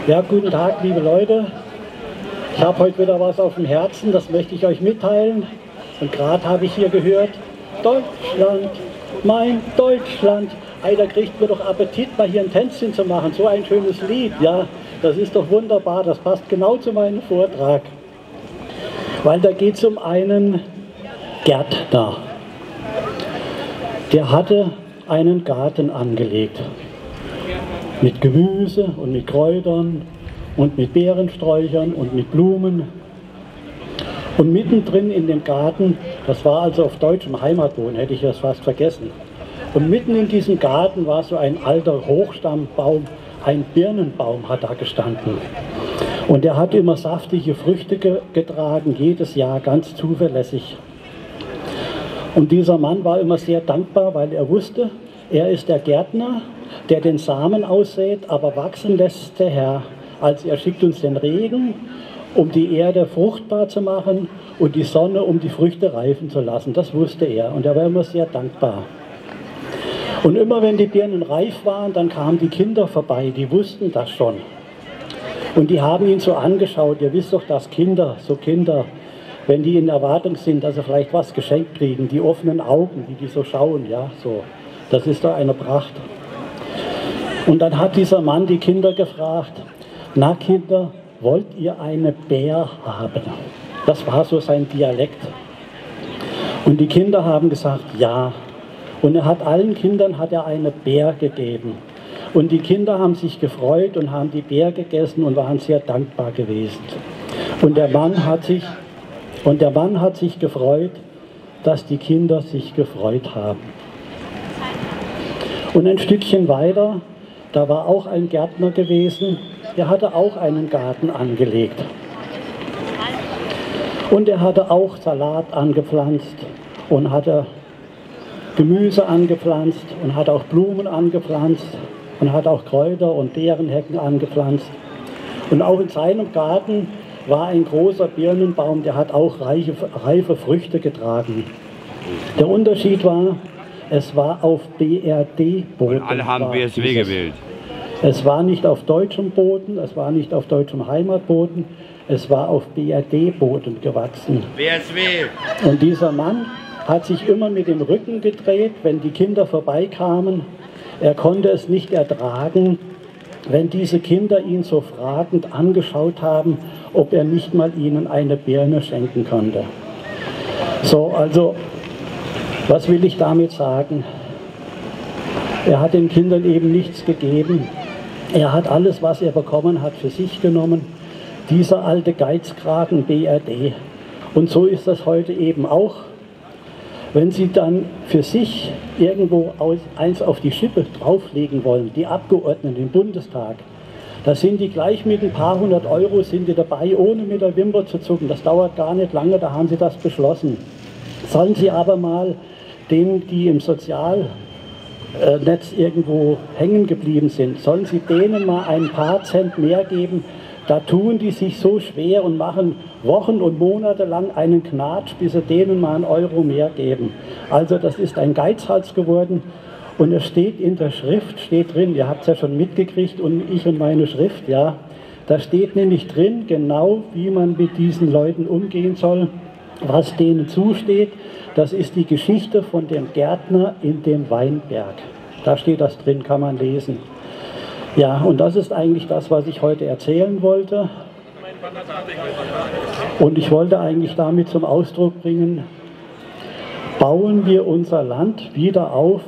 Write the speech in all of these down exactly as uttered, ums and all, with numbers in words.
Ja, guten Tag, liebe Leute. Ich habe heute wieder was auf dem Herzen, das möchte ich euch mitteilen. Und gerade habe ich hier gehört, Deutschland, mein Deutschland. Ey, da kriegt mir doch Appetit, mal hier ein Tänzchen zu machen. So ein schönes Lied, ja, das ist doch wunderbar. Das passt genau zu meinem Vortrag. Weil da geht es um einen Gärtner. Der hatte einen Garten angelegt. Mit Gemüse und mit Kräutern und mit Beerensträuchern und mit Blumen. Und mittendrin in dem Garten, das war also auf deutschem Heimatboden, hätte ich das fast vergessen. Und mitten in diesem Garten war so ein alter Hochstammbaum, ein Birnenbaum hat da gestanden. Und der hat immer saftige Früchte ge getragen, jedes Jahr ganz zuverlässig. Und dieser Mann war immer sehr dankbar, weil er wusste, er ist der Gärtner, der den Samen aussät, aber wachsen lässt der Herr. Also er schickt uns den Regen, um die Erde fruchtbar zu machen und die Sonne, um die Früchte reifen zu lassen. Das wusste er und er war immer sehr dankbar. Und immer wenn die Birnen reif waren, dann kamen die Kinder vorbei, die wussten das schon. Und die haben ihn so angeschaut. Ihr wisst doch, dass Kinder, so Kinder, wenn die in Erwartung sind, dass sie vielleicht was geschenkt kriegen, die offenen Augen, die die so schauen, ja, so. Das ist doch eine Pracht. Und dann hat dieser Mann die Kinder gefragt, na Kinder, wollt ihr eine Bär haben? Das war so sein Dialekt. Und die Kinder haben gesagt, ja. Und er hat allen Kindern hat er eine Bär gegeben. Und die Kinder haben sich gefreut und haben die Bär gegessen und waren sehr dankbar gewesen. Und der Mann hat sich, und der Mann hat sich gefreut, dass die Kinder sich gefreut haben. Und ein Stückchen weiter, da war auch ein Gärtner gewesen, der hatte auch einen Garten angelegt. Und er hatte auch Salat angepflanzt und hatte Gemüse angepflanzt und hat auch Blumen angepflanzt und hat auch Kräuter und Beerenhecken angepflanzt. Und auch in seinem Garten war ein großer Birnenbaum, der hat auch reiche, reife Früchte getragen. Der Unterschied war, es war auf B R D-Boden. Und alle haben B S W gewählt. Es war nicht auf deutschem Boden, es war nicht auf deutschem Heimatboden, es war auf B R D-Boden gewachsen. B S W! Und dieser Mann hat sich immer mit dem Rücken gedreht, wenn die Kinder vorbeikamen. Er konnte es nicht ertragen, wenn diese Kinder ihn so fragend angeschaut haben, ob er nicht mal ihnen eine Birne schenken konnte. So, also, was will ich damit sagen? Er hat den Kindern eben nichts gegeben. Er hat alles, was er bekommen hat, für sich genommen. Dieser alte Geizkragen B R D. Und so ist das heute eben auch. Wenn Sie dann für sich irgendwo eins auf die Schippe drauflegen wollen, die Abgeordneten im Bundestag, da sind die gleich mit ein paar hundert Euro sind die dabei, ohne mit der Wimper zu zucken. Das dauert gar nicht lange, da haben Sie das beschlossen. Sollen Sie aber mal denen, die im Sozialnetz irgendwo hängen geblieben sind, sollen Sie denen mal ein paar Cent mehr geben. Da tun die sich so schwer und machen Wochen und Monate lang einen Knatsch, bis sie denen mal einen Euro mehr geben. Also das ist ein Geizhals geworden und es steht in der Schrift, steht drin, ihr habt es ja schon mitgekriegt und ich und meine Schrift, ja, da steht nämlich drin, genau wie man mit diesen Leuten umgehen soll, was denen zusteht. Das ist die Geschichte von dem Gärtner in dem Weinberg. Da steht das drin, kann man lesen. Ja, und das ist eigentlich das, was ich heute erzählen wollte. Und ich wollte eigentlich damit zum Ausdruck bringen, bauen wir unser Land wieder auf,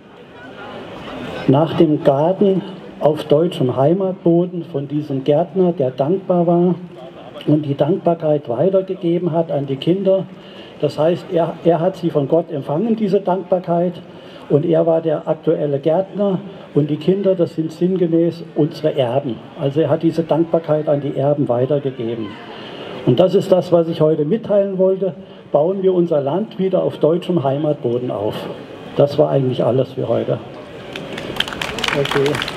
nach dem Garten auf deutschem Heimatboden von diesem Gärtner, der dankbar war und die Dankbarkeit weitergegeben hat an die Kinder. Das heißt, er, er hat sie von Gott empfangen, diese Dankbarkeit, und er war der aktuelle Gärtner. Und die Kinder, das sind sinngemäß unsere Erben. Also er hat diese Dankbarkeit an die Erben weitergegeben. Und das ist das, was ich heute mitteilen wollte. Bauen wir unser Land wieder auf deutschem Heimatboden auf. Das war eigentlich alles für heute. Okay.